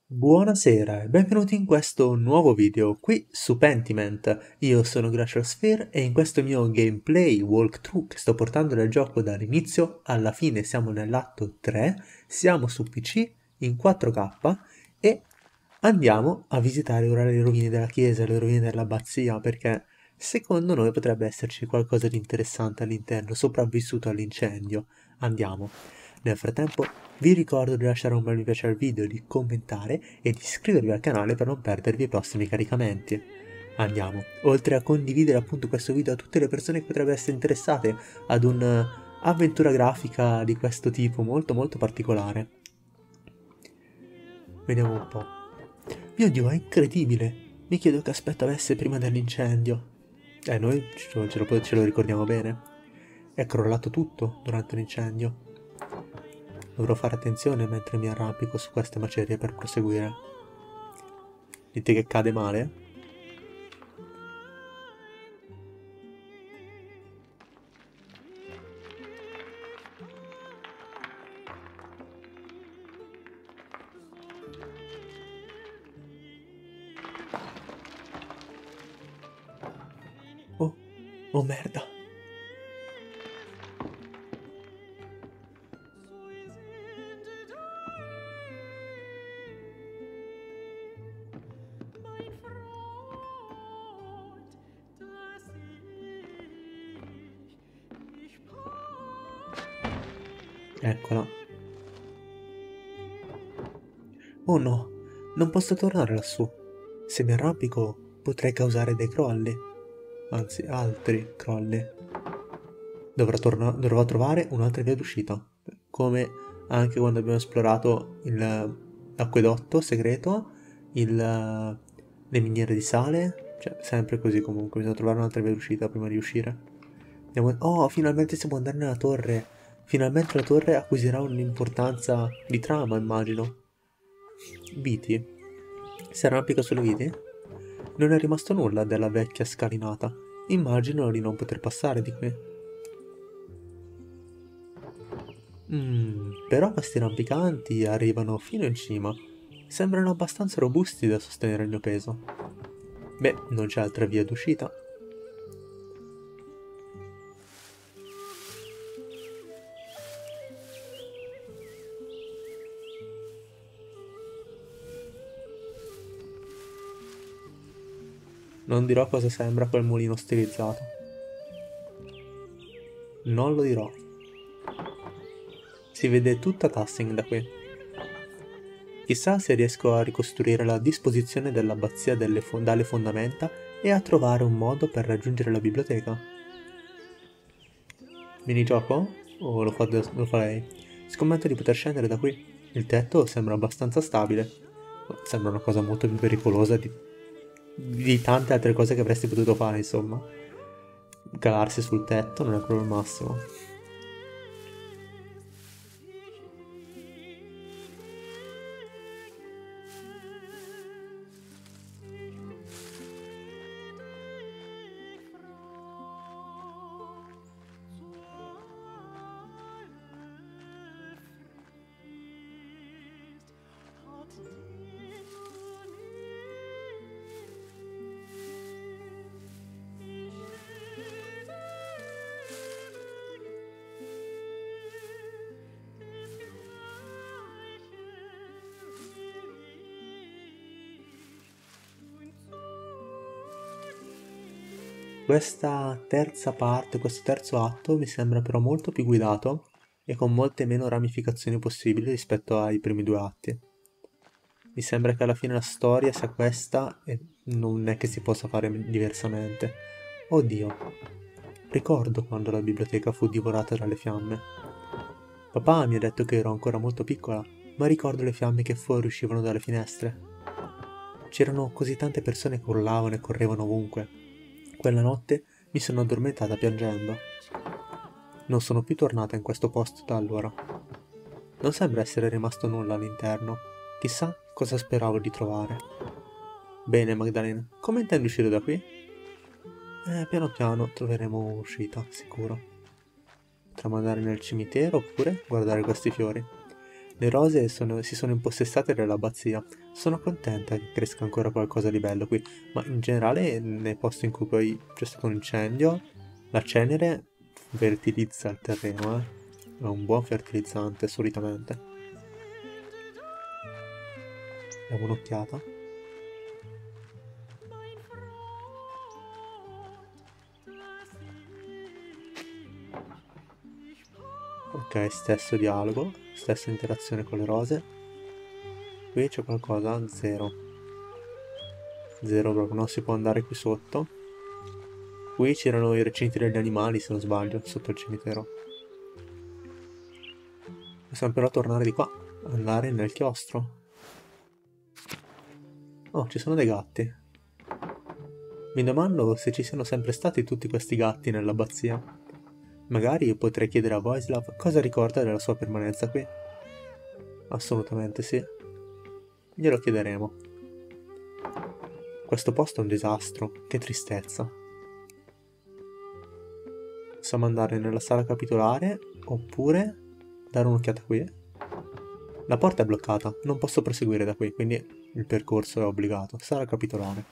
Buonasera e benvenuti in questo nuovo video qui su Pentiment. Io sono Glacial Sphere e in questo mio gameplay walkthrough che sto portando del gioco dall'inizio alla fine, siamo nell'atto 3, siamo su PC in 4K e andiamo a visitare ora le rovine della chiesa, le rovine dell'abbazia, perché secondo noi potrebbe esserci qualcosa di interessante all'interno, sopravvissuto all'incendio. Andiamo. Nel frattempo vi ricordo di lasciare un bel mi piace al video, di commentare e di iscrivervi al canale per non perdervi i prossimi caricamenti. Andiamo. Oltre a condividere appunto questo video a tutte le persone che potrebbero essere interessate ad un'avventura grafica di questo tipo molto particolare. Vediamo un po'. Mio Dio, è incredibile! Mi chiedo che aspetto avesse prima dell'incendio. Noi ce lo ricordiamo bene. È crollato tutto durante l'incendio. Dovrò fare attenzione mentre mi arrampico su queste macerie per proseguire. Dite che cade male? Oh, oh merda! Eccola. Oh no, non posso tornare lassù. Se mi arrampico potrei causare dei crolli. Anzi, altri crolli. Dovrò trovare un'altra via d'uscita. Come anche quando abbiamo esplorato l'acquedotto segreto, le miniere di sale. Cioè, sempre così comunque. Bisogna trovare un'altra via d'uscita prima di uscire. Oh, finalmente si può andare nella torre. Finalmente la torre acquisirà un'importanza di trama, immagino. Viti. Si arrampica sulle viti? Non è rimasto nulla della vecchia scalinata. Immagino di non poter passare di qui. Però questi rampicanti arrivano fino in cima. Sembrano abbastanza robusti da sostenere il mio peso. Beh, non c'è altra via d'uscita. Non dirò cosa sembra quel mulino stilizzato. Non lo dirò. Si vede tutta Tassing da qui. Chissà se riesco a ricostruire la disposizione dell'abbazia dalle fondamenta e a trovare un modo per raggiungere la biblioteca. Minigioco? O lo fa lei? Scommetto di poter scendere da qui. Il tetto sembra abbastanza stabile. Sembra una cosa molto più pericolosa di tante altre cose che avresti potuto fare, insomma. Calarsi sul tetto non è proprio il massimo. Questa terza parte, questo terzo atto mi sembra però molto più guidato e con molte meno ramificazioni possibili rispetto ai primi due atti. Mi sembra che alla fine la storia sia questa e non è che si possa fare diversamente. Oddio, ricordo quando la biblioteca fu divorata dalle fiamme. Papà mi ha detto che ero ancora molto piccola, ma ricordo le fiamme che fuoriuscivano dalle finestre. C'erano così tante persone che urlavano e correvano ovunque. Quella notte mi sono addormentata piangendo. Non sono più tornata in questo posto da allora. Non sembra essere rimasto nulla all'interno. Chissà cosa speravo di trovare. Bene, Magdalena, come intendi uscire da qui? Piano piano troveremo un'uscita, sicuro. Potremmo andare nel cimitero oppure guardare questi fiori. Le rose si sono impossessate dell'abbazia. Sono contenta che cresca ancora qualcosa di bello qui, ma in generale nei posti in cui poi c'è stato un incendio, la cenere fertilizza il terreno, È un buon fertilizzante solitamente. Diamo un'occhiata. Ok, stesso dialogo, stessa interazione con le rose. Qui c'è qualcosa? Zero. Zero proprio, non si può andare qui sotto. Qui c'erano i recinti degli animali, se non sbaglio, sotto il cimitero. Possiamo però tornare di qua, andare nel chiostro. Oh, ci sono dei gatti. Mi domando se ci siano sempre stati tutti questi gatti nell'abbazia. Magari potrei chiedere a Voislav cosa ricorda della sua permanenza qui. Assolutamente sì. Glielo chiederemo. Questo posto è un disastro, che tristezza. Possiamo andare nella sala capitolare, oppure dare un'occhiata qui. La porta è bloccata, non posso proseguire da qui, quindi il percorso è obbligato. Sala capitolare.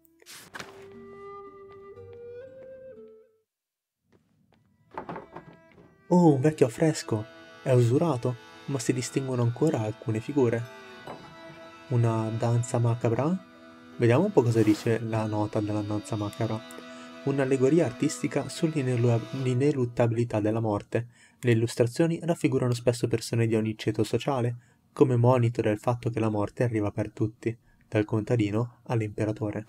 Oh, un vecchio affresco! È usurato, ma si distinguono ancora alcune figure. Una danza macabra? Vediamo un po' cosa dice la nota della danza macabra. Un'allegoria artistica sull'ineluttabilità della morte. Le illustrazioni raffigurano spesso persone di ogni ceto sociale, come monito del fatto che la morte arriva per tutti, dal contadino all'imperatore.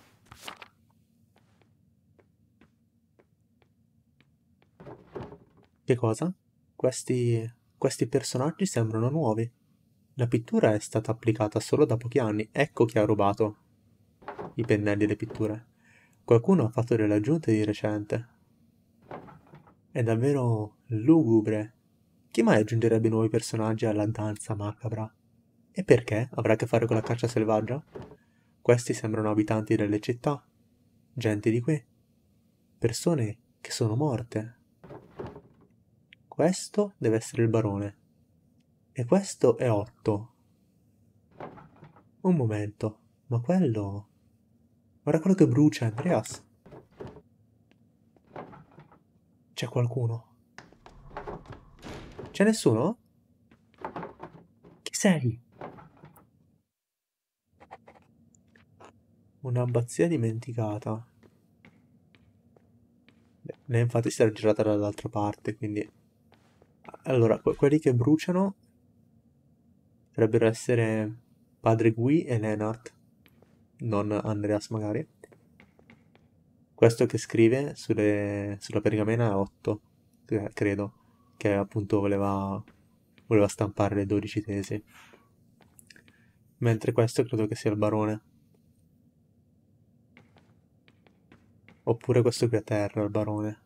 Che cosa? Questi personaggi sembrano nuovi. La pittura è stata applicata solo da pochi anni, ecco chi ha rubato i pennelli e le pitture. Qualcuno ha fatto delle aggiunte di recente. È davvero lugubre. Chi mai aggiungerebbe nuovi personaggi alla danza macabra? E perché? Avrà a che fare con la caccia selvaggia? Questi sembrano abitanti delle città, gente di qui, persone che sono morte. Questo deve essere il barone. E questo è Otto. Un momento, ma quello... Guarda quello che brucia, Andreas. C'è qualcuno. C'è nessuno? Chi sei? Un'abbazia dimenticata. Beh, lei infatti si era girata dall'altra parte, quindi... Allora, quelli che bruciano dovrebbero essere Padre Gui e Lennart, non Andreas magari. Questo che scrive sulla pergamena è 8, credo, che appunto voleva stampare le 12 tesi. Mentre questo credo che sia il barone. Oppure questo qui a terra, il barone.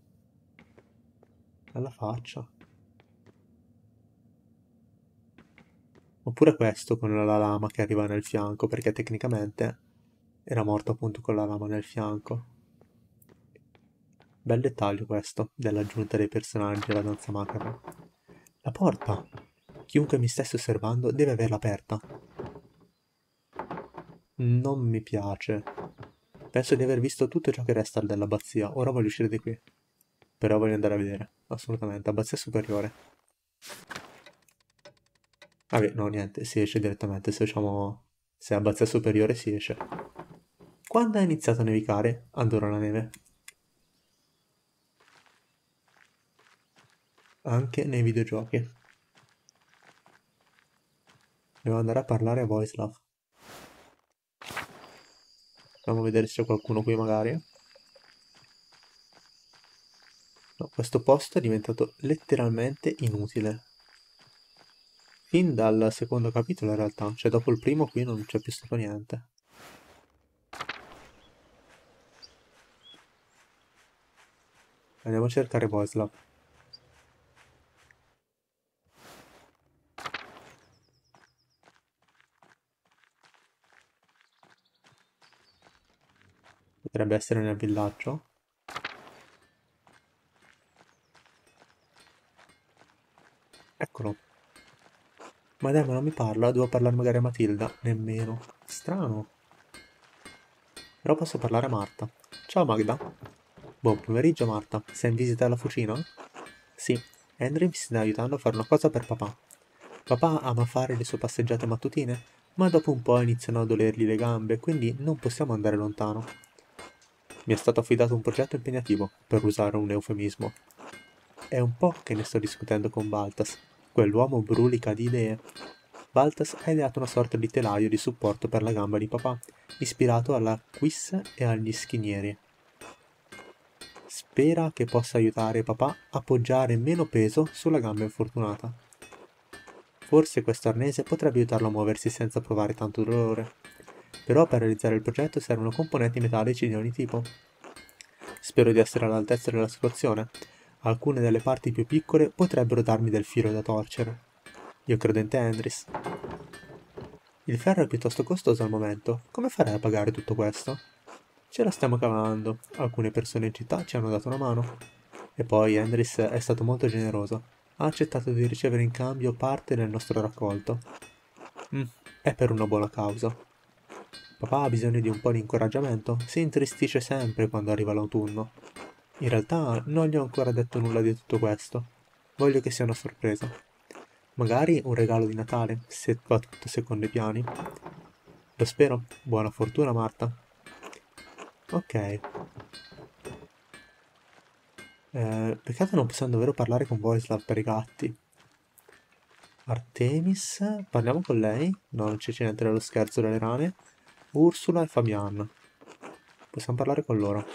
Alla faccia. Oppure questo con la lama che arriva nel fianco, perché tecnicamente era morto appunto con la lama nel fianco. Bel dettaglio questo, dell'aggiunta dei personaggi alla danza macabra. La porta! Chiunque mi stesse osservando deve averla aperta. Non mi piace. Penso di aver visto tutto ciò che resta dell'abbazia, ora voglio uscire di qui. Però voglio andare a vedere, assolutamente. Abbazia superiore. Vabbè, no, niente, si esce direttamente, se facciamo... Se è abbazia superiore si esce. Quando è iniziato a nevicare? Adoro la neve. Anche nei videogiochi. Devo andare a parlare a Voislav. Andiamo a vedere se c'è qualcuno qui magari. No, questo posto è diventato letteralmente inutile. Fin dal secondo capitolo in realtà, cioè dopo il primo qui non c'è più stato niente. Andiamo a cercare Voislav. Potrebbe essere nel villaggio. Eccolo. Ma dai, ma non mi parla? Devo parlare magari a Matilda? Nemmeno. Strano. Però posso parlare a Marta. Ciao Magda. Buon pomeriggio Marta. Sei in visita alla fucina? Sì, Henry mi sta aiutando a fare una cosa per papà. Papà ama fare le sue passeggiate mattutine, ma dopo un po' iniziano a dolergli le gambe, quindi non possiamo andare lontano. Mi è stato affidato un progetto impegnativo, per usare un eufemismo. È un po' che ne sto discutendo con Baltas. Quell'uomo brulica di idee. Baltas ha ideato una sorta di telaio di supporto per la gamba di papà, ispirato alla quissa e agli schinieri. Spera che possa aiutare papà a poggiare meno peso sulla gamba infortunata. Forse questo arnese potrebbe aiutarlo a muoversi senza provare tanto dolore. Però per realizzare il progetto servono componenti metallici di ogni tipo. Spero di essere all'altezza della situazione. Alcune delle parti più piccole potrebbero darmi del filo da torcere. Io credo in te, Andris. Il ferro è piuttosto costoso al momento. Come farei a pagare tutto questo? Ce la stiamo cavando. Alcune persone in città ci hanno dato una mano. E poi Andris è stato molto generoso. Ha accettato di ricevere in cambio parte del nostro raccolto. È per una buona causa. Papà ha bisogno di un po' di incoraggiamento. Si intristisce sempre quando arriva l'autunno. In realtà non gli ho ancora detto nulla di tutto questo. Voglio che sia una sorpresa. Magari un regalo di Natale, se va tutto secondo i piani. Lo spero. Buona fortuna, Marta. Ok. Peccato non possiamo davvero parlare con Voislav per i gatti. Artemis, parliamo con lei? No, non c'è niente dello scherzo delle rane. Ursula e Fabian. Possiamo parlare con loro.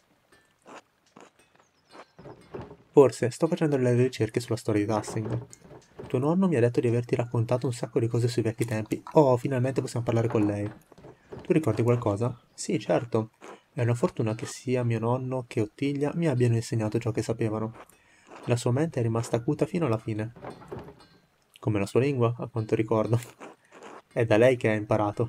Forse sto facendo delle ricerche sulla storia di Tassing. Tuo nonno mi ha detto di averti raccontato un sacco di cose sui vecchi tempi. Oh, finalmente possiamo parlare con lei. Tu ricordi qualcosa? Sì, certo. È una fortuna che sia mio nonno che Ottiglia mi abbiano insegnato ciò che sapevano. La sua mente è rimasta acuta fino alla fine. Come la sua lingua, a quanto ricordo. È da lei che ha imparato.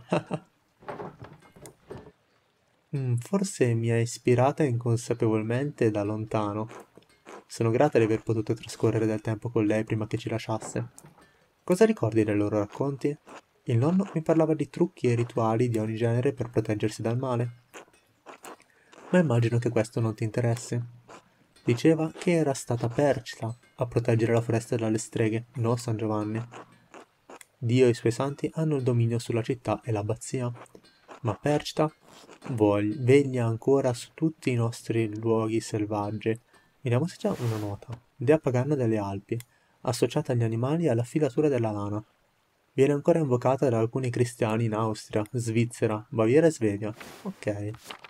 Forse mi ha ispirata inconsapevolmente da lontano. Sono grata di aver potuto trascorrere del tempo con lei prima che ci lasciasse. Cosa ricordi dei loro racconti? Il nonno mi parlava di trucchi e rituali di ogni genere per proteggersi dal male. Ma immagino che questo non ti interessi. Diceva che era stata Percta a proteggere la foresta dalle streghe, non San Giovanni. Dio e i suoi santi hanno il dominio sulla città e l'abbazia, ma Percta veglia ancora su tutti i nostri luoghi selvaggi. Vediamo se c'è una nota. Dea pagana delle Alpi, associata agli animali e alla filatura della lana. Viene ancora invocata da alcuni cristiani in Austria, Svizzera, Baviera e Svevia. Ok.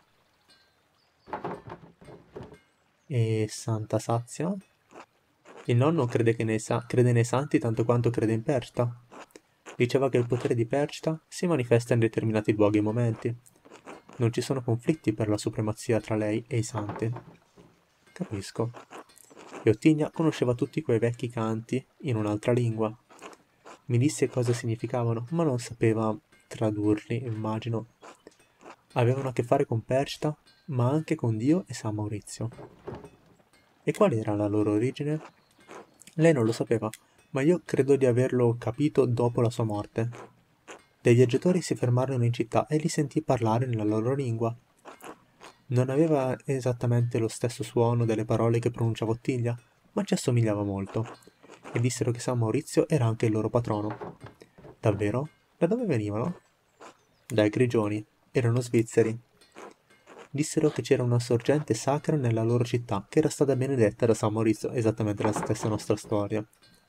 E Santa Sazia? Il nonno crede nei santi tanto quanto crede in Percta. Diceva che il potere di Percta si manifesta in determinati luoghi e momenti. Non ci sono conflitti per la supremazia tra lei e i santi. Capisco. E Ottiglia conosceva tutti quei vecchi canti in un'altra lingua. Mi disse cosa significavano, ma non sapeva tradurli, immagino. Avevano a che fare con Percta, ma anche con Dio e San Maurizio. E qual era la loro origine? Lei non lo sapeva, ma io credo di averlo capito dopo la sua morte. Dei viaggiatori si fermarono in città e li sentì parlare nella loro lingua. Non aveva esattamente lo stesso suono delle parole che pronunciava Ottiglia, ma ci assomigliava molto, e dissero che San Maurizio era anche il loro patrono. Davvero? Da dove venivano? Dai Grigioni. Erano svizzeri. Dissero che c'era una sorgente sacra nella loro città, che era stata benedetta da San Maurizio, esattamente la stessa nostra storia.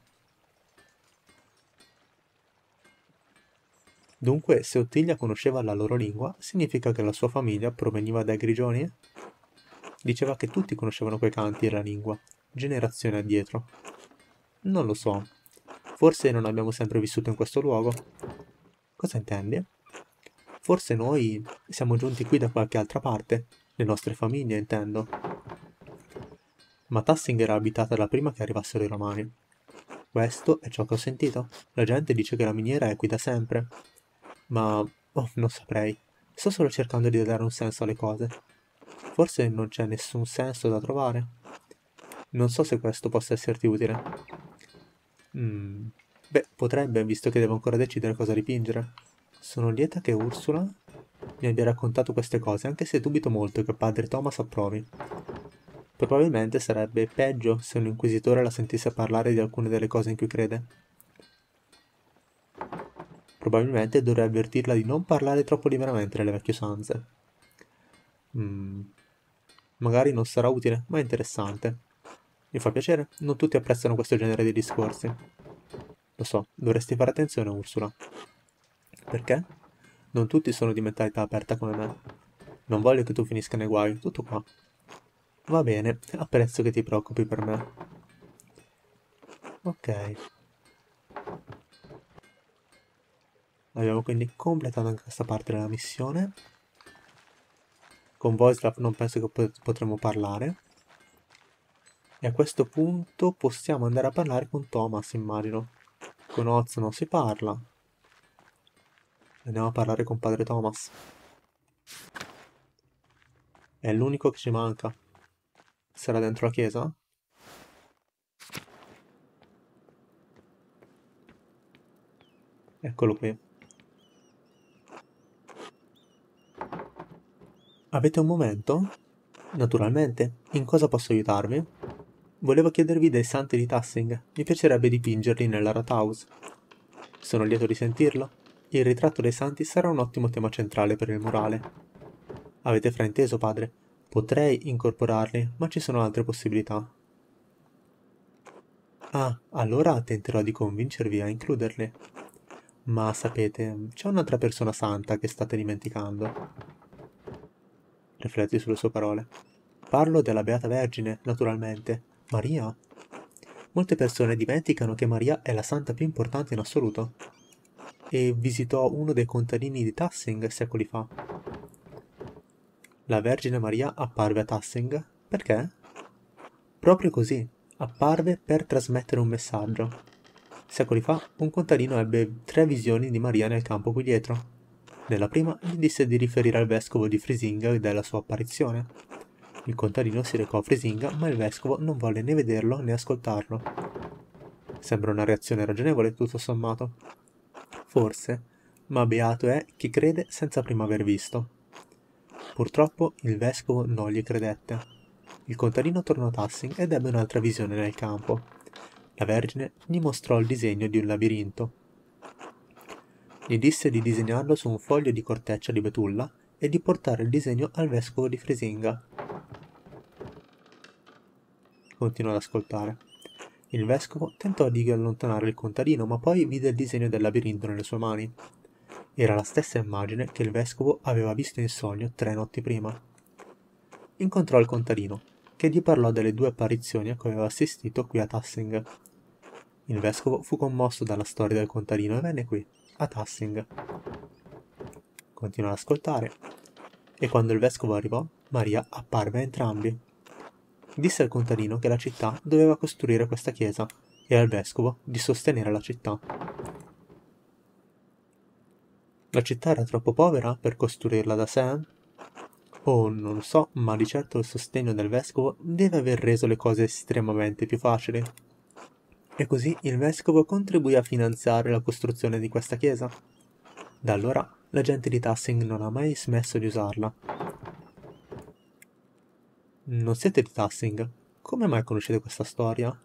Dunque, se Ottiglia conosceva la loro lingua, significa che la sua famiglia proveniva dai Grigioni? Diceva che tutti conoscevano quei canti e la lingua, generazioni addietro. Non lo so. Forse non abbiamo sempre vissuto in questo luogo. Cosa intendi? Forse noi siamo giunti qui da qualche altra parte, le nostre famiglie, intendo. Ma Tassing era abitata da prima che arrivassero i Romani. Questo è ciò che ho sentito. La gente dice che la miniera è qui da sempre. Ma, non saprei. Sto solo cercando di dare un senso alle cose. Forse non c'è nessun senso da trovare. Non so se questo possa esserti utile. Beh, potrebbe, visto che devo ancora decidere cosa dipingere. Sono lieta che Ursula mi abbia raccontato queste cose, anche se dubito molto che padre Thomas approvi. Probabilmente sarebbe peggio se un inquisitore la sentisse parlare di alcune delle cose in cui crede. Probabilmente dovrei avvertirla di non parlare troppo liberamente delle vecchie usanze. Mm, magari non sarà utile, ma è interessante. Mi fa piacere, non tutti apprezzano questo genere di discorsi. Lo so, dovresti fare attenzione, Ursula. Perché? Non tutti sono di mentalità aperta come me. Non voglio che tu finisca nei guai, tutto qua. Va bene, apprezzo che ti preoccupi per me. Ok, abbiamo quindi completato anche questa parte della missione. Con Voislav non penso che potremo parlare. E a questo punto possiamo andare a parlare con Thomas, immagino. Con Oz non si parla. Andiamo a parlare con padre Thomas. È l'unico che ci manca. Sarà dentro la chiesa? Eccolo qui. Avete un momento? Naturalmente. In cosa posso aiutarvi? Volevo chiedervi dei santi di Tassing. Mi piacerebbe dipingerli nella Rathaus. Sono lieto di sentirlo. Il ritratto dei santi sarà un ottimo tema centrale per il murale. Avete frainteso, padre? Potrei incorporarli, ma ci sono altre possibilità. Ah, allora tenterò di convincervi a includerli. Ma sapete, c'è un'altra persona santa che state dimenticando. Rifletti sulle sue parole. Parlo della Beata Vergine, naturalmente. Maria. Molte persone dimenticano che Maria è la santa più importante in assoluto. E visitò uno dei contadini di Tassing secoli fa. La Vergine Maria apparve a Tassing perché? Proprio così, apparve per trasmettere un messaggio. Secoli fa, un contadino ebbe 3 visioni di Maria nel campo qui dietro. Nella prima gli disse di riferire al vescovo di Frisinga della sua apparizione. Il contadino si recò a Frisinga, ma il vescovo non volle né vederlo né ascoltarlo. Sembra una reazione ragionevole, tutto sommato. Forse, ma beato è chi crede senza prima aver visto. Purtroppo il vescovo non gli credette. Il contadino tornò a Tassing ed ebbe un'altra visione nel campo. La Vergine gli mostrò il disegno di un labirinto. Gli disse di disegnarlo su un foglio di corteccia di betulla e di portare il disegno al vescovo di Frisinga. Continuò ad ascoltare. Il vescovo tentò di allontanare il contadino, ma poi vide il disegno del labirinto nelle sue mani. Era la stessa immagine che il vescovo aveva visto in sogno 3 notti prima. Incontrò il contadino, che gli parlò delle 2 apparizioni a cui aveva assistito qui a Tassing. Il vescovo fu commosso dalla storia del contadino e venne qui, a Tassing. Continuò ad ascoltare, e quando il vescovo arrivò, Maria apparve a entrambi. Disse al contadino che la città doveva costruire questa chiesa e al vescovo di sostenere la città. La città era troppo povera per costruirla da sé? Oh, non lo so, ma di certo il sostegno del vescovo deve aver reso le cose estremamente più facili. E così il vescovo contribuì a finanziare la costruzione di questa chiesa. Da allora la gente di Tassing non ha mai smesso di usarla. Non siete di Tassing? Come mai conoscete questa storia?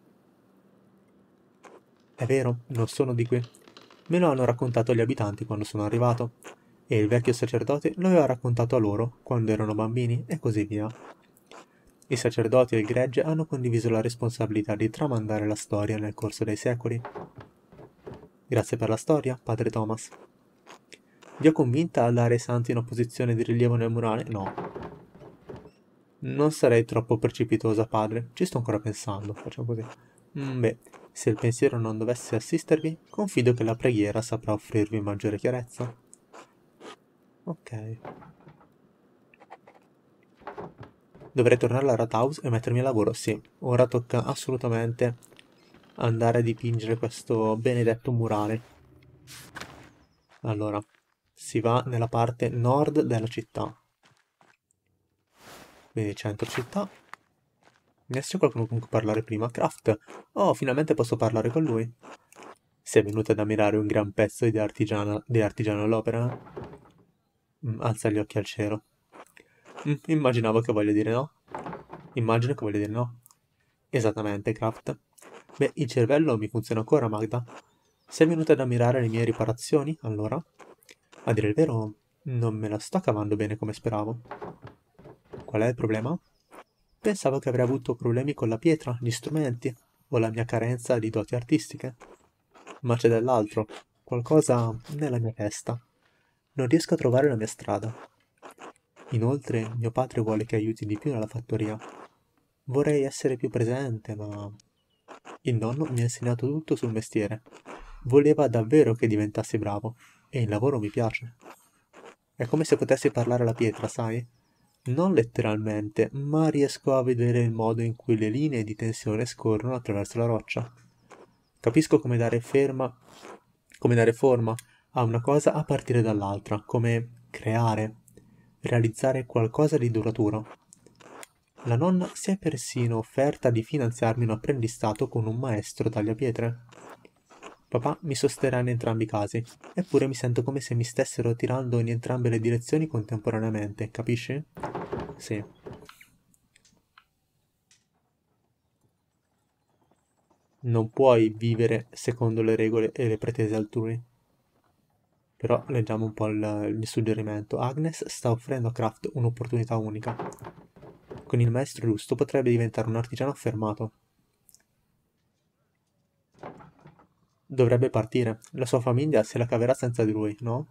È vero, non sono di qui. Me lo hanno raccontato gli abitanti quando sono arrivato, e il vecchio sacerdote lo aveva raccontato a loro quando erano bambini e così via. I sacerdoti e il gregge hanno condiviso la responsabilità di tramandare la storia nel corso dei secoli. Grazie per la storia, padre Thomas. Vi ho convinta a dare ai santi una posizione di rilievo nel murale? No. Non sarei troppo precipitosa, padre. Ci sto ancora pensando. Facciamo così. Beh, se il pensiero non dovesse assistervi, confido che la preghiera saprà offrirvi maggiore chiarezza. Ok. Dovrei tornare alla Rathaus e mettermi al lavoro, sì. Ora tocca assolutamente andare a dipingere questo benedetto murale. Allora, si va nella parte nord della città. Quindi centro città. Ne c'è qualcuno con cui parlare prima? Craft. Oh, finalmente posso parlare con lui. Sei venuta ad ammirare un gran pezzo di artigiano all'opera? Alza gli occhi al cielo. Immaginavo che voglia dire no. Immagino che voglia dire no. Esattamente, Kraft. Beh, il cervello mi funziona ancora, Magda. Sei venuta ad ammirare le mie riparazioni, allora? A dire il vero, non me la sto cavando bene come speravo. Qual è il problema? Pensavo che avrei avuto problemi con la pietra, gli strumenti, o la mia carenza di doti artistiche. Ma c'è dell'altro, qualcosa nella mia testa. Non riesco a trovare la mia strada. Inoltre, mio padre vuole che aiuti di più nella fattoria. Vorrei essere più presente, ma... Il nonno mi ha insegnato tutto sul mestiere. Voleva davvero che diventassi bravo, e il lavoro mi piace. È come se potessi parlare alla pietra, sai? Non letteralmente, ma riesco a vedere il modo in cui le linee di tensione scorrono attraverso la roccia. Capisco come dare forma a una cosa a partire dall'altra, come creare, realizzare qualcosa di duraturo. La nonna si è persino offerta di finanziarmi un apprendistato con un maestro tagliapietre. Papà mi sosterrà in entrambi i casi, eppure mi sento come se mi stessero tirando in entrambe le direzioni contemporaneamente, capisci? Sì. Non puoi vivere secondo le regole e le pretese altrui. Però leggiamo un po' il suggerimento. Agnes sta offrendo a Kraft un'opportunità unica. Con il maestro giusto potrebbe diventare un artigiano affermato. Dovrebbe partire. La sua famiglia se la caverà senza di lui, no?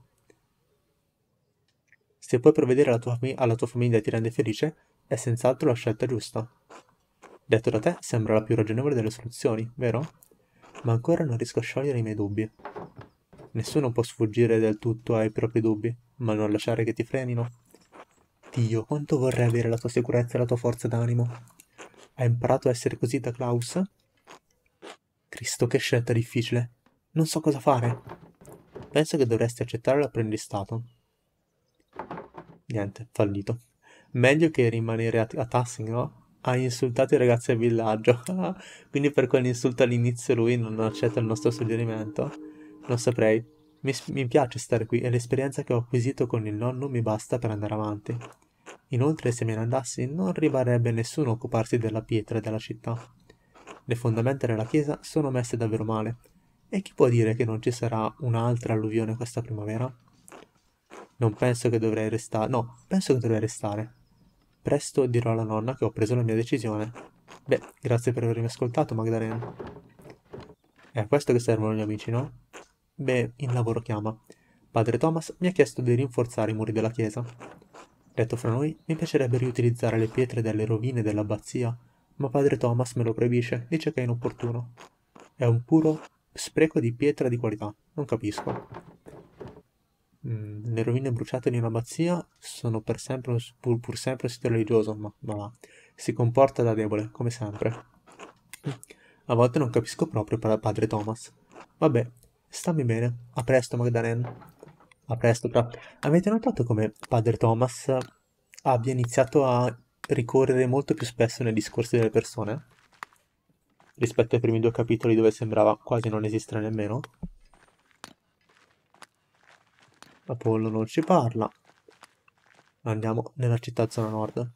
Se puoi provvedere alla tua famiglia e ti rende felice, è senz'altro la scelta giusta. Detto da te, sembra la più ragionevole delle soluzioni, vero? Ma ancora non riesco a sciogliere i miei dubbi. Nessuno può sfuggire del tutto ai propri dubbi, ma non lasciare che ti frenino. Dio, quanto vorrei avere la tua sicurezza e la tua forza d'animo. Hai imparato a essere così da Klaus? Cristo, che scelta difficile. Non so cosa fare. Penso che dovresti accettare l'apprendistato. Niente, fallito. Meglio che rimanere a Tassing, no? Hai insultato i ragazzi al villaggio. Quindi per quell'insulto all'inizio lui non accetta il nostro suggerimento? Non saprei. Mi piace stare qui e l'esperienza che ho acquisito con il nonno mi basta per andare avanti. Inoltre, se me ne andassi, non rimarrebbe nessuno a occuparsi della pietra e della città. Le fondamenta della chiesa sono messe davvero male. E chi può dire che non ci sarà un'altra alluvione questa primavera? Non penso che dovrei restare. No, penso che dovrei restare. Presto dirò alla nonna che ho preso la mia decisione. Beh, grazie per avermi ascoltato, Magdalena. È a questo che servono gli amici, no? Beh, il lavoro chiama. Padre Thomas mi ha chiesto di rinforzare i muri della chiesa. Detto fra noi, mi piacerebbe riutilizzare le pietre delle rovine dell'abbazia, ma padre Thomas me lo proibisce, dice che è inopportuno. È un puro spreco di pietra di qualità, non capisco. Le rovine bruciate di un'abbazia sono pur sempre un sito religioso, ma va. Si comporta da debole, come sempre. A volte non capisco proprio padre Thomas. Vabbè, stammi bene. A presto, Magdalene. A presto, avete notato come padre Thomas abbia iniziato a ricorrere molto più spesso nei discorsi delle persone? Rispetto ai primi due capitoli dove sembrava quasi non esistere nemmeno? Apollo non ci parla. Andiamo nella città zona nord.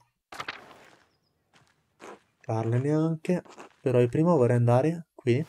Carne neanche. Però io prima vorrei andare qui.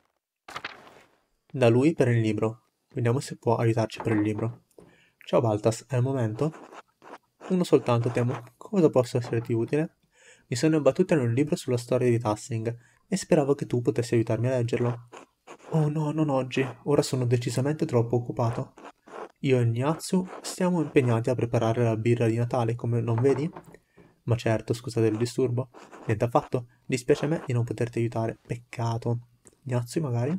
Da lui per il libro. Vediamo se può aiutarci per il libro. Ciao Baltas, è il momento? Uno soltanto, temo. Cosa posso esserti utile? Mi sono imbattuta in un libro sulla storia di Tassing e speravo che tu potessi aiutarmi a leggerlo. Oh no, non oggi. Ora sono decisamente troppo occupato. Io e Gnazzu stiamo impegnati a preparare la birra di Natale, come non vedi? Ma certo, scusate il disturbo. Niente affatto. Dispiace a me di non poterti aiutare. Peccato. Gnazzu, magari?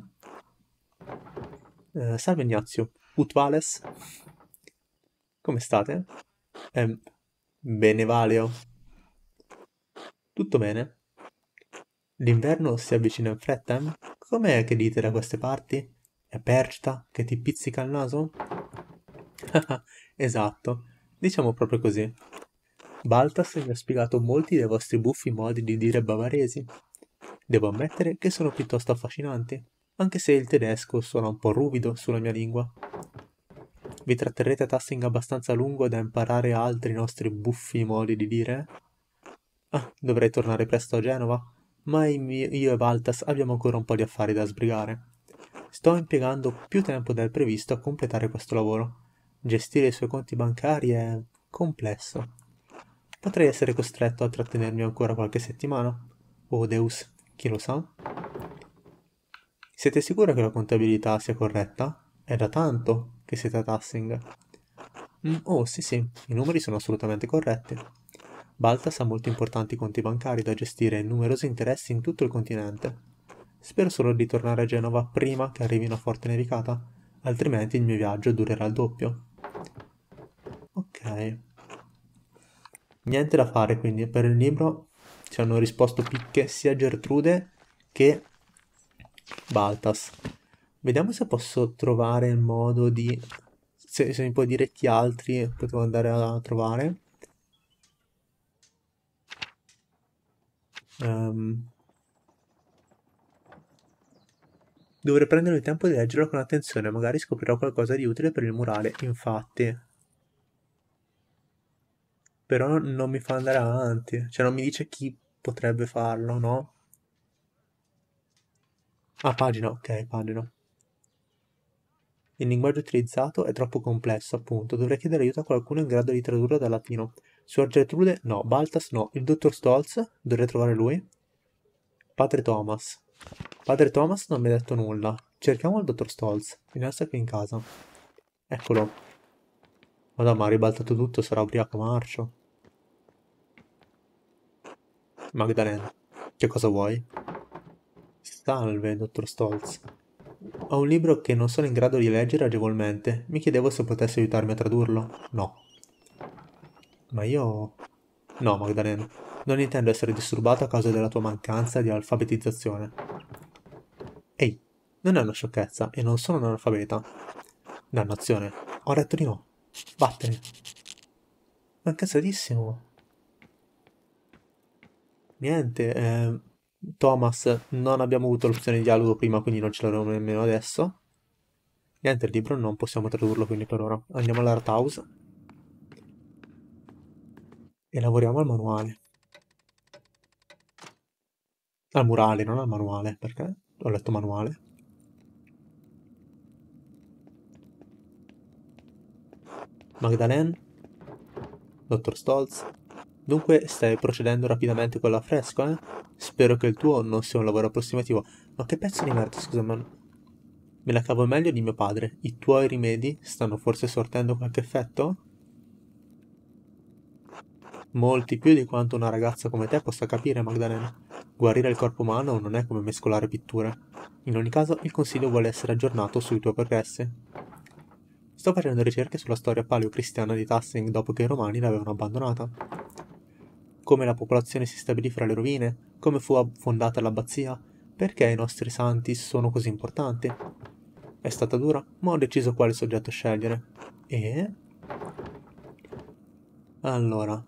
Salve Ignazio. Utvales? Come state? Ehm, Bene, Valeo. Tutto bene? L'inverno si avvicina in fretta? Com'è che dite da queste parti? È Perchta che ti pizzica il naso? Esatto, diciamo proprio così. Baltas mi ha spiegato molti dei vostri buffi modi di dire bavaresi. Devo ammettere che sono piuttosto affascinanti. anche se il tedesco suona un po' ruvido sulla mia lingua. Vi tratterrete a Tassing abbastanza a lungo da imparare altri nostri buffi modi di dire? Ah, dovrei tornare presto a Genova, ma io e Baltas abbiamo ancora un po' di affari da sbrigare. Sto impiegando più tempo del previsto a completare questo lavoro. Gestire i suoi conti bancari è complesso. Potrei essere costretto a trattenermi ancora qualche settimana. Oh Deus, chi lo sa? Siete sicuri che la contabilità sia corretta? È da tanto che siete a Tassing. Oh, sì, sì, i numeri sono assolutamente corretti. Baltas ha molti importanti conti bancari da gestire e numerosi interessi in tutto il continente. Spero solo di tornare a Genova prima che arrivi una forte nevicata, altrimenti il mio viaggio durerà il doppio. Ok. Niente da fare quindi, per il libro ci hanno risposto picche sia Gertrude che Baltas. Vediamo se posso trovare il modo di... Se mi puoi dire chi altri potevo andare a trovare. Ehm, Dovrei prendere il tempo di leggerlo con attenzione, magari scoprirò qualcosa di utile per il murale, infatti. Però non mi fa andare avanti, cioè non mi dice chi potrebbe farlo, no? Ah, pagina, ok, pagina. Il linguaggio utilizzato è troppo complesso, appunto. Dovrei chiedere aiuto a qualcuno in grado di tradurlo dal latino. Suor Gertrude? No. Baltas? No. Il dottor Stolz? Dovrei trovare lui? Padre Thomas. Padre Thomas non mi ha detto nulla. Cerchiamo il dottor Stolz. Deve essere qui in casa. Eccolo. Madonna, ma ha ribaltato tutto, sarà ubriaco marcio. Magdalena. Che cosa vuoi? Salve, dottor Stolz. Ho un libro che non sono in grado di leggere agevolmente. Mi chiedevo se potessi aiutarmi a tradurlo. No. Ma io... No, Magdalena. Non intendo essere disturbato a causa della tua mancanza di alfabetizzazione. Ehi, non è una sciocchezza e non sono un analfabeta. Dannazione, ho detto di no. Vattene. Ma incazzatissimo. Niente, Thomas, non abbiamo avuto l'opzione di dialogo prima, quindi non ce l'avremo nemmeno adesso. Niente, il libro non possiamo tradurlo quindi per ora. Andiamo all'Art House e lavoriamo al manuale. Al murale, non al manuale, perché ho letto manuale. Magdalene, dottor Stolz. Dunque stai procedendo rapidamente con l'affresco, eh? Spero che il tuo non sia un lavoro approssimativo. Ma che pezzo di merda, scusa, ma... Me la cavo meglio di mio padre. I tuoi rimedi stanno forse sortendo qualche effetto? Molti più di quanto una ragazza come te possa capire, Magdalena. Guarire il corpo umano non è come mescolare pitture. In ogni caso, il consiglio vuole essere aggiornato sui tuoi progressi. Sto facendo ricerche sulla storia paleocristiana di Tassing dopo che i romani l'avevano abbandonata. Come la popolazione si stabilì fra le rovine, come fu fondata l'abbazia, perché i nostri santi sono così importanti. È stata dura, ma ho deciso quale soggetto scegliere. E... Allora,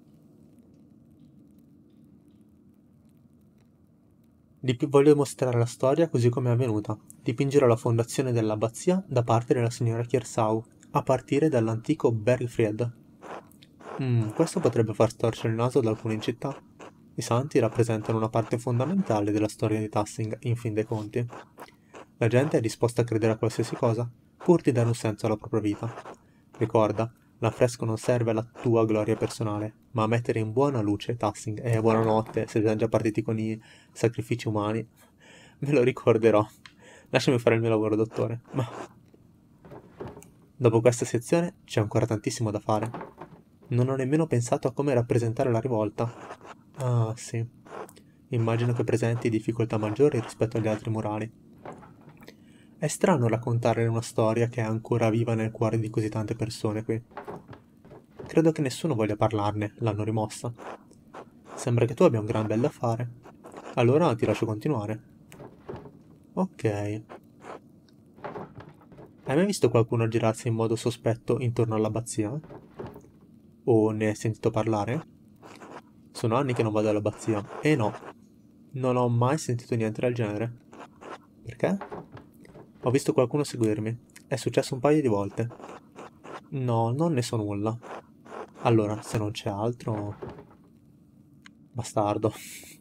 voglio mostrare la storia così come è avvenuta. Dipingerò la fondazione dell'abbazia da parte della signora Kiersau, a partire dall'antico Bergfried. Questo potrebbe far storcere il naso ad alcuni in città. I santi rappresentano una parte fondamentale della storia di Tassing, in fin dei conti. La gente è disposta a credere a qualsiasi cosa, pur di dare un senso alla propria vita. Ricorda, l'affresco non serve alla tua gloria personale, ma a mettere in buona luce Tassing. E buonanotte, se siamo già partiti con i sacrifici umani. Me lo ricorderò. Lasciami fare il mio lavoro, dottore. Ma dopo questa sezione c'è ancora tantissimo da fare. Non ho nemmeno pensato a come rappresentare la rivolta. Ah, sì. Immagino che presenti difficoltà maggiori rispetto agli altri murali. È strano raccontare una storia che è ancora viva nel cuore di così tante persone qui. Credo che nessuno voglia parlarne, l'hanno rimossa. Sembra che tu abbia un gran bel da fare. Allora ti lascio continuare. Ok. Hai mai visto qualcuno girarsi in modo sospetto intorno all'abbazia? O ne hai sentito parlare? Sono anni che non vado all'abbazia. E no, non ho mai sentito niente del genere. Perché? Ho visto qualcuno seguirmi. È successo un paio di volte. No, non ne so nulla. Allora, se non c'è altro... Bastardo.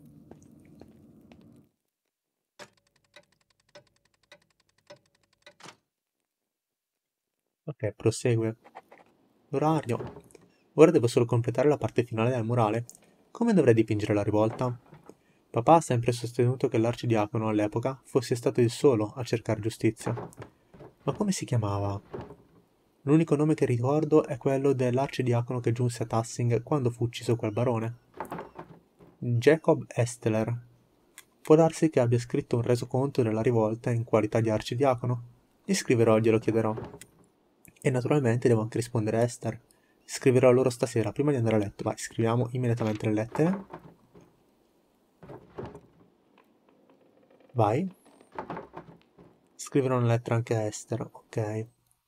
Ok, prosegue. L'orario. Ora devo solo completare la parte finale del murale. Come dovrei dipingere la rivolta? Papà ha sempre sostenuto che l'arcidiacono all'epoca fosse stato il solo a cercare giustizia. Ma come si chiamava? L'unico nome che ricordo è quello dell'arcidiacono che giunse a Tassing quando fu ucciso quel barone. Jacob Estler. Può darsi che abbia scritto un resoconto della rivolta in qualità di arcidiacono? Gli scriverò e glielo chiederò. E naturalmente devo anche rispondere a Esther. Scriverò a loro stasera prima di andare a letto. Vai, scriviamo immediatamente le lettere. Vai. Scriverò una lettera anche a Esther, ok.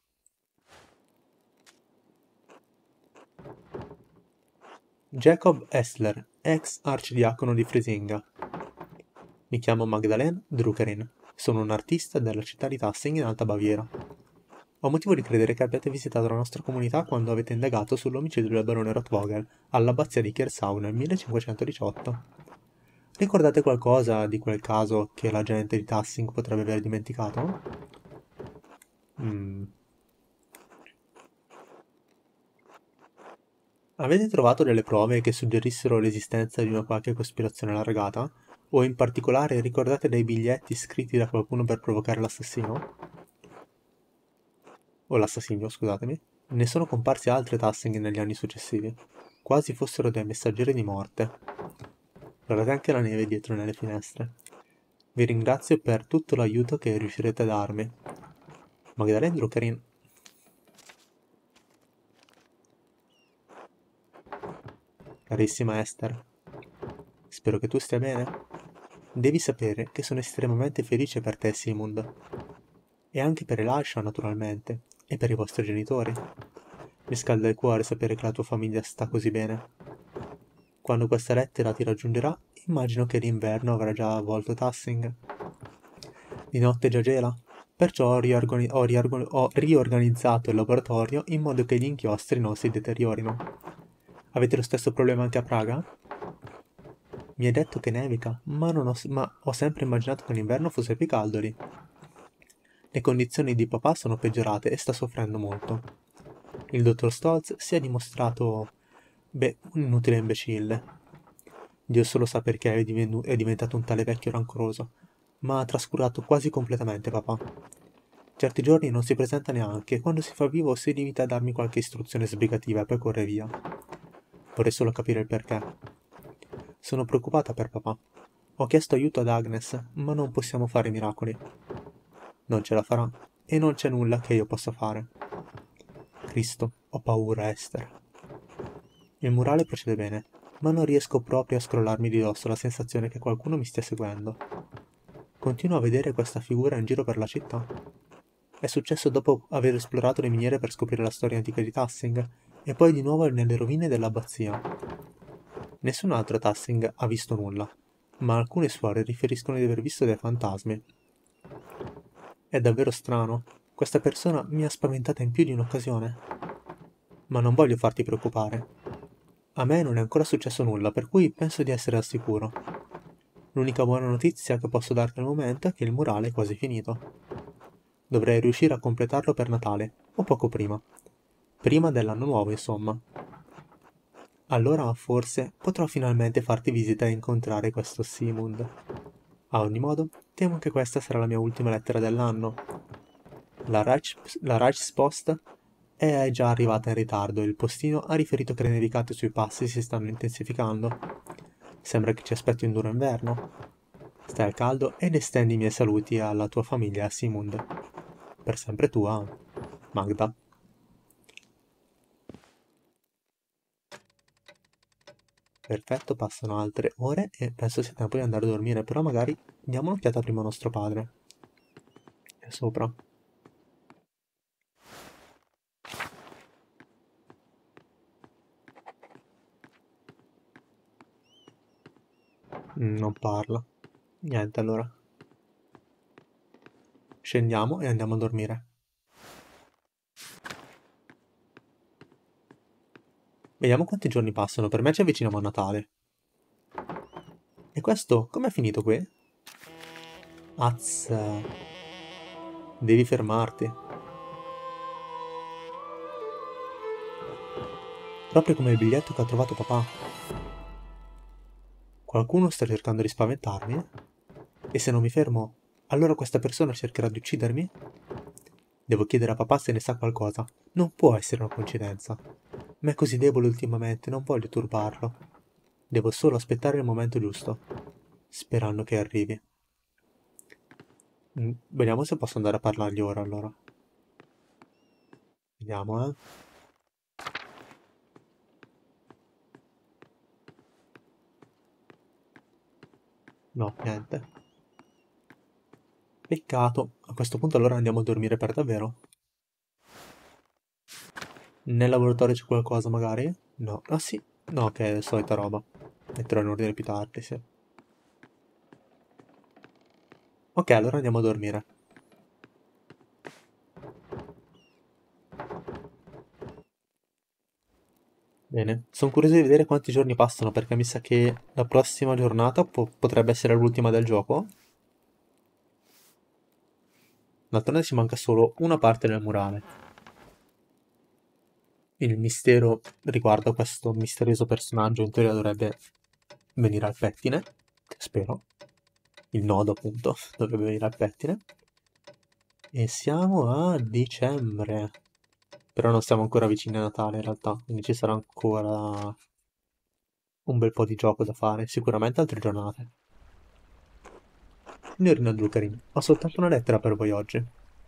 Jacob Essler, ex arcidiacono di Frisinga. Mi chiamo Magdalene Druckerin. Sono un artista della città di Tassing in Alta Baviera. Ho motivo di credere che abbiate visitato la nostra comunità quando avete indagato sull'omicidio del barone Rothvogel all'abbazia di Kersau nel 1518. Ricordate qualcosa di quel caso che la gente di Tassing potrebbe aver dimenticato? Mm. Avete trovato delle prove che suggerissero l'esistenza di una qualche cospirazione allargata? O in particolare ricordate dei biglietti scritti da qualcuno per provocare l'assassino? O l'assassinio, scusatemi. Ne sono comparsi altre Tassing negli anni successivi, quasi fossero dei messaggeri di morte. Guardate anche la neve dietro nelle finestre. Vi ringrazio per tutto l'aiuto che riuscirete a darmi. Magdalene Druckerin. Carissima Esther, spero che tu stia bene. Devi sapere che sono estremamente felice per te, Simund. E anche per Elisha, naturalmente, e per i vostri genitori. Mi scalda il cuore sapere che la tua famiglia sta così bene. Quando questa lettera ti raggiungerà, immagino che l'inverno avrà già avvolto Tassing. Di notte già gela, perciò ho riorganizzato il laboratorio in modo che gli inchiostri non si deteriorino. Avete lo stesso problema anche a Praga? Mi hai detto che nevica, ma ho sempre immaginato che l'inverno fosse più caldo lì. Le condizioni di papà sono peggiorate e sta soffrendo molto. Il dottor Stolz si è dimostrato, un inutile imbecille. Dio solo sa perché è diventato un tale vecchio rancoroso, ma ha trascurato quasi completamente papà. Certi giorni non si presenta neanche e quando si fa vivo si limita a darmi qualche istruzione sbrigativa e poi corre via. Vorrei solo capire il perché. Sono preoccupata per papà. Ho chiesto aiuto ad Agnes, ma non possiamo fare miracoli. Non ce la farà e non c'è nulla che io possa fare. Cristo, ho paura, Esther. Il murale procede bene, ma non riesco proprio a scrollarmi di dosso la sensazione che qualcuno mi stia seguendo. Continuo a vedere questa figura in giro per la città. È successo dopo aver esplorato le miniere per scoprire la storia antica di Tassing, e poi di nuovo nelle rovine dell'abbazia. Nessun altro Tassing ha visto nulla, ma alcune suore riferiscono di aver visto dei fantasmi. È davvero strano. Questa persona mi ha spaventata in più di un'occasione. Ma non voglio farti preoccupare. A me non è ancora successo nulla, per cui penso di essere al sicuro. L'unica buona notizia che posso darti al momento è che il murale è quasi finito. Dovrei riuscire a completarlo per Natale, o poco prima. Prima dell'anno nuovo, insomma. Allora forse potrò finalmente farti visita e incontrare questo Simund. A ogni modo, temo che questa sarà la mia ultima lettera dell'anno. La Reichspost è già arrivata in ritardo e il postino ha riferito che le nevicate sui passi si stanno intensificando. Sembra che ci aspetti un duro inverno. Stai al caldo ed estendi i miei saluti alla tua famiglia, Simund. Per sempre tua, Magda. Perfetto, passano altre ore e penso sia tempo di andare a dormire, però magari diamo un'occhiata prima a nostro padre. È sopra. Non parla. Niente allora. Scendiamo e andiamo a dormire. Vediamo quanti giorni passano, per me ci avviciniamo a Natale. E questo, com'è finito qui? Azza. Devi fermarti. Proprio come il biglietto che ha trovato papà. Qualcuno sta cercando di spaventarmi? E se non mi fermo, allora questa persona cercherà di uccidermi? Devo chiedere a papà se ne sa qualcosa. Non può essere una coincidenza. Ma è così debole ultimamente, non voglio turbarlo. Devo solo aspettare il momento giusto, sperando che arrivi. Vediamo se posso andare a parlargli ora, allora. Vediamo, eh. No, niente. Peccato. A questo punto allora andiamo a dormire per davvero. Nel laboratorio c'è qualcosa, magari? No. Ah, sì. No, che è la solita roba. Metterò in ordine più tardi, sì. Ok, allora andiamo a dormire. Bene. Sono curioso di vedere quanti giorni passano, perché mi sa che la prossima giornata potrebbe essere l'ultima del gioco. D'altronde ci manca solo una parte del murale. Il mistero riguardo a questo misterioso personaggio in teoria dovrebbe venire al pettine, spero. Il nodo, appunto, dovrebbe venire al pettine. E siamo a dicembre. Però non siamo ancora vicini a Natale, in realtà, quindi ci sarà ancora un bel po' di gioco da fare, sicuramente altre giornate. Signorina Drucarin, ho soltanto una lettera per voi oggi.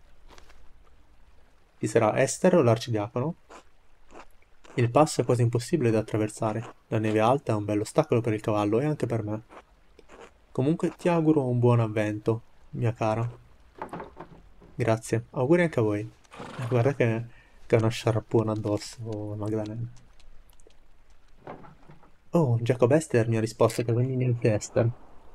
Ci sarà Esther o l'arcidiacono? Il passo è quasi impossibile da attraversare. La neve alta è un bello ostacolo per il cavallo e anche per me. Comunque ti auguro un buon avvento, mia cara. Grazie, auguri anche a voi. Guarda che ha una sciarpona addosso, Magdalena. Oh, Jacob Esther mi ha risposto che quindi niente Esther.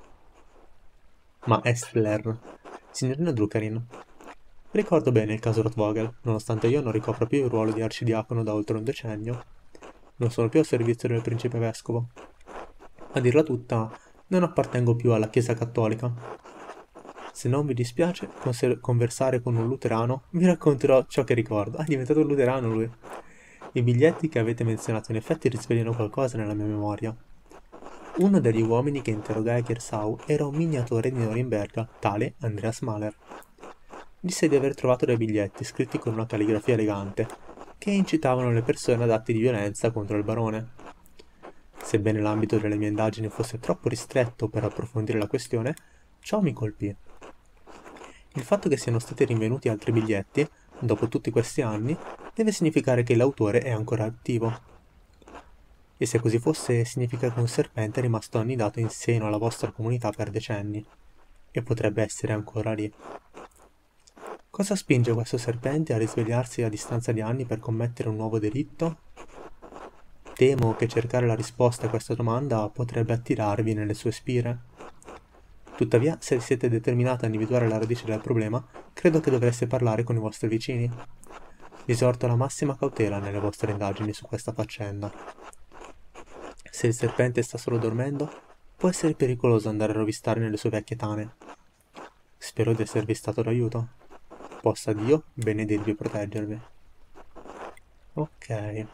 Ma Estler. Signorina Drucarin. Ricordo bene il caso Rotvogel, nonostante io non ricopra più il ruolo di arcidiacono da oltre un decennio. Non sono più a servizio del principe vescovo. A dirla tutta, non appartengo più alla Chiesa cattolica. Se non vi dispiace conversare con un luterano, vi racconterò ciò che ricordo. Ah, è diventato un luterano lui. I biglietti che avete menzionato in effetti risvegliano qualcosa nella mia memoria. Uno degli uomini che interrogai a Gersau era un miniatore di Norimberga, tale Andreas Mahler. Disse di aver trovato dei biglietti scritti con una calligrafia elegante, che incitavano le persone ad atti di violenza contro il barone. Sebbene l'ambito delle mie indagini fosse troppo ristretto per approfondire la questione, ciò mi colpì. Il fatto che siano stati rinvenuti altri biglietti, dopo tutti questi anni, deve significare che l'autore è ancora attivo. E se così fosse, significa che un serpente è rimasto annidato in seno alla vostra comunità per decenni, e potrebbe essere ancora lì. Cosa spinge questo serpente a risvegliarsi a distanza di anni per commettere un nuovo delitto? Temo che cercare la risposta a questa domanda potrebbe attirarvi nelle sue spire. Tuttavia, se siete determinati a individuare la radice del problema, credo che dovreste parlare con i vostri vicini. Vi esorto alla massima cautela nelle vostre indagini su questa faccenda. Se il serpente sta solo dormendo, può essere pericoloso andare a rovistare nelle sue vecchie tane. Spero di esservi stato d'aiuto. Possa Dio benedirvi e proteggervi. Ok. E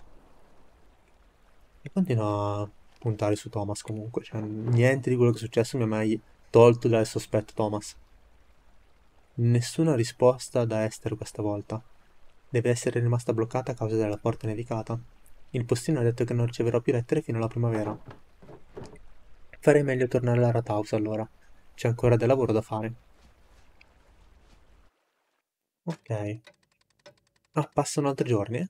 continua a puntare su Thomas comunque. Cioè, niente di quello che è successo mi ha mai tolto dal sospetto Thomas. Nessuna risposta da Esther questa volta. Deve essere rimasta bloccata a causa della porta nevicata. Il postino ha detto che non riceverò più lettere fino alla primavera. Farei meglio tornare alla Rathaus allora. C'è ancora del lavoro da fare. Ok. Ah, passano altri giorni?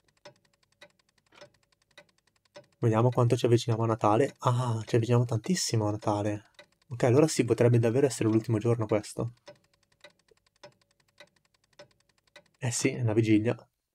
Vediamo quanto ci avviciniamo a Natale. Ah, ci avviciniamo tantissimo a Natale. Ok, allora sì, potrebbe davvero essere l'ultimo giorno questo. Eh sì, è una vigilia.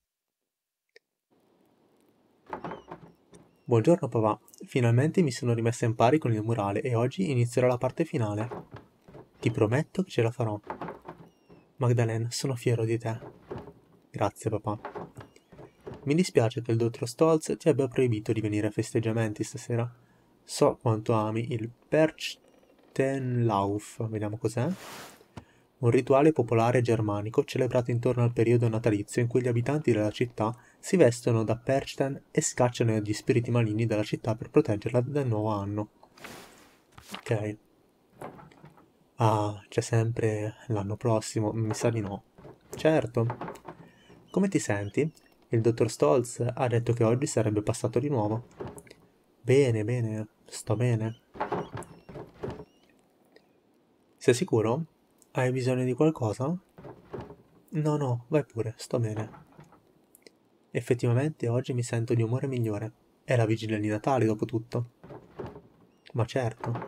Buongiorno papà, finalmente mi sono rimessa in pari con il murale e oggi inizierò la parte finale. Ti prometto che ce la farò. Magdalene, sono fiero di te. Grazie, papà. Mi dispiace che il dottor Stolz ti abbia proibito di venire ai festeggiamenti stasera. So quanto ami il Perchtenlauf, vediamo cos'è. Un rituale popolare germanico celebrato intorno al periodo natalizio in cui gli abitanti della città si vestono da Perchten e scacciano gli spiriti maligni della città per proteggerla dal nuovo anno. Ok. Ah, c'è sempre l'anno prossimo, mi sa di no. Certo. Come ti senti? Il dottor Stolz ha detto che oggi sarebbe passato di nuovo. Bene, bene, sto bene. Sei sicuro? Hai bisogno di qualcosa? No, no, vai pure, sto bene. Effettivamente oggi mi sento di umore migliore. È la vigilia di Natale, dopo tutto. Ma certo.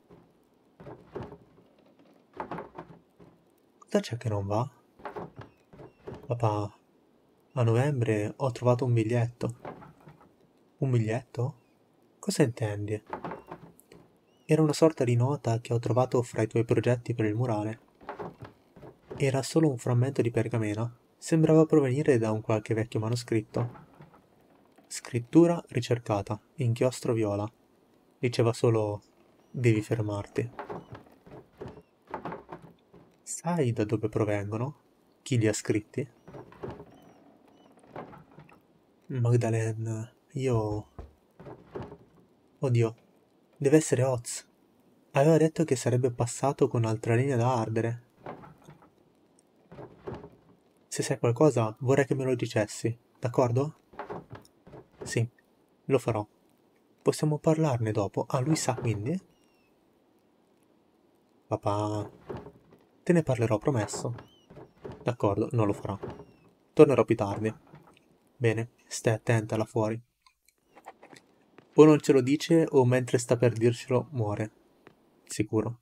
Cosa c'è che non va? Papà, a novembre ho trovato un biglietto. Un biglietto? Cosa intendi? Era una sorta di nota che ho trovato fra i tuoi progetti per il murale. Era solo un frammento di pergamena. Sembrava provenire da un qualche vecchio manoscritto. Scrittura ricercata, inchiostro viola. Diceva solo: devi fermarti. Sai da dove provengono? Chi li ha scritti? Magdalene, io... Oddio, deve essere Oz. Aveva detto che sarebbe passato con altra linea da ardere. Se sai qualcosa, vorrei che me lo dicessi, d'accordo? Sì, lo farò. Possiamo parlarne dopo. Ah, lui sa quindi? Papà, te ne parlerò, promesso. D'accordo, non lo farò. Tornerò più tardi. Bene, stai attenta là fuori. O non ce lo dice o mentre sta per dircelo muore. Sicuro.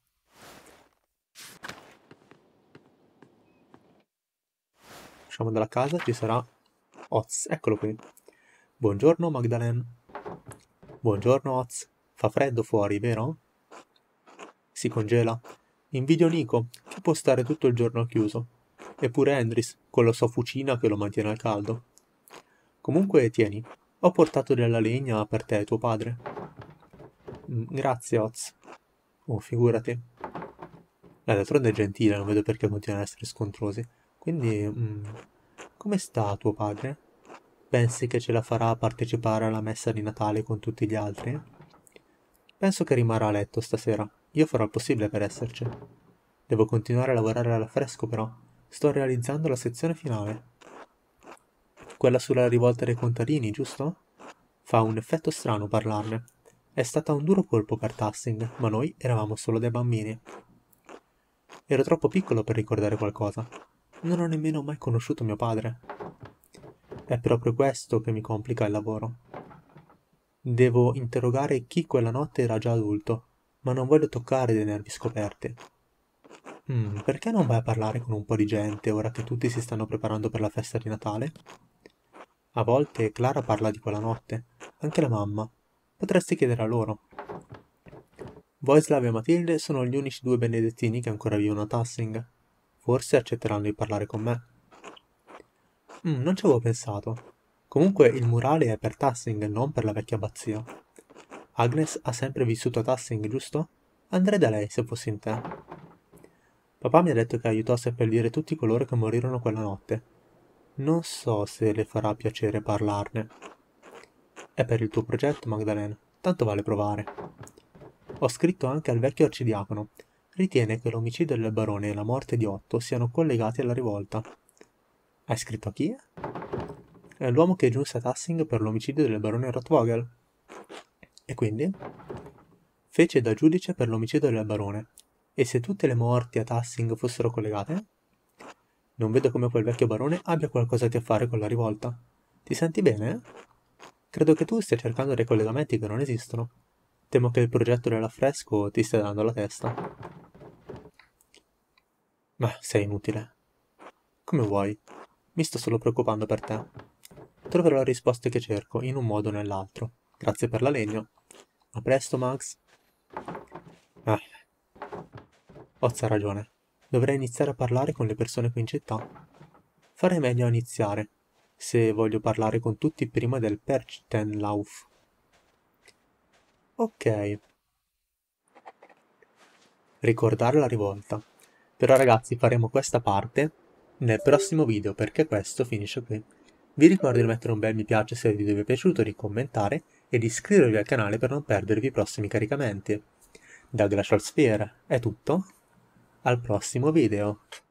Usciamo dalla casa, ci sarà Oz, eccolo qui. Buongiorno Magdalene. Buongiorno Oz. Fa freddo fuori, vero? Si congela. Invidio Nico, che può stare tutto il giorno chiuso. Eppure Andris, con la sua fucina che lo mantiene al caldo. Comunque, tieni, ho portato della legna per te e tuo padre. Grazie, Oz. Oh, figurati. D'altronde è gentile, non vedo perché continuano ad essere scontrosi. Quindi, come sta tuo padre? Pensi che ce la farà a partecipare alla messa di Natale con tutti gli altri? Penso che rimarrà a letto stasera. Io farò il possibile per esserci. Devo continuare a lavorare all'affresco, però. Sto realizzando la sezione finale. Quella sulla rivolta dei contadini, giusto? Fa un effetto strano parlarne. È stata un duro colpo per Tassing, ma noi eravamo solo dei bambini. Ero troppo piccolo per ricordare qualcosa. Non ho nemmeno mai conosciuto mio padre. È proprio questo che mi complica il lavoro. Devo interrogare chi quella notte era già adulto, ma non voglio toccare dei nervi scoperti. Perché non vai a parlare con un po' di gente ora che tutti si stanno preparando per la festa di Natale? A volte Clara parla di quella notte, anche la mamma. Potresti chiedere a loro. Voislav e Matilde sono gli unici due benedettini che ancora vivono a Tassing. Forse accetteranno di parlare con me. Non ci avevo pensato. Comunque il murale è per Tassing, non per la vecchia abbazia. Agnes ha sempre vissuto a Tassing, giusto? Andrei da lei se fossi in te. Papà mi ha detto che aiutò a seppellire tutti coloro che morirono quella notte. Non so se le farà piacere parlarne. È per il tuo progetto, Magdalena. Tanto vale provare. Ho scritto anche al vecchio arcidiacono. Ritiene che l'omicidio del barone e la morte di Otto siano collegati alla rivolta. Hai scritto a chi? È l'uomo che giunse a Tassing per l'omicidio del barone Rothvogel. E quindi? Fece da giudice per l'omicidio del barone. E se tutte le morti a Tassing fossero collegate? Non vedo come quel vecchio barone abbia qualcosa a che fare con la rivolta. Ti senti bene? Credo che tu stia cercando dei collegamenti che non esistono. Temo che il progetto dell'affresco ti stia dando la testa. Ma sei inutile. Come vuoi. Mi sto solo preoccupando per te. Troverò le risposte che cerco, in un modo o nell'altro. Grazie per la legna. A presto, Max. Ah, Oz ha ragione. Dovrei iniziare a parlare con le persone qui in città. Farei meglio a iniziare, se voglio parlare con tutti prima del Perchtenlauf. Ok. Ricordare la rivolta. Però ragazzi faremo questa parte nel prossimo video perché questo finisce qui. Vi ricordo di mettere un bel mi piace se il video vi è piaciuto, di commentare e di iscrivervi al canale per non perdervi i prossimi caricamenti. Da Glacial Sphere è tutto, al prossimo video.